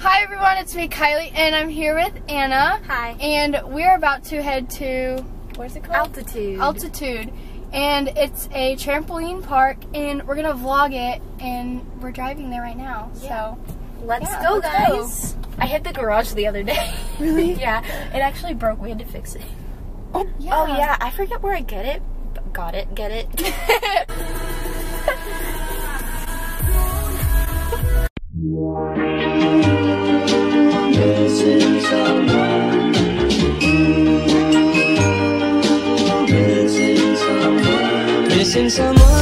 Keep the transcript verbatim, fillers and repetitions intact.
Hi everyone, it's me, Kylie, and I'm here with Anna. Hi. And we're about to head to, where's it called? Altitude. Altitude. And it's a trampoline park, and we're gonna vlog it, and we're driving there right now. Yeah. So let's yeah, go, let's guys. Go. I hit the garage the other day. Really? Yeah. It actually broke. We had to fix it. Oh yeah. Oh yeah. I forget where I get it. Got it. Get it. Missing someone. Missing someone. Missing someone.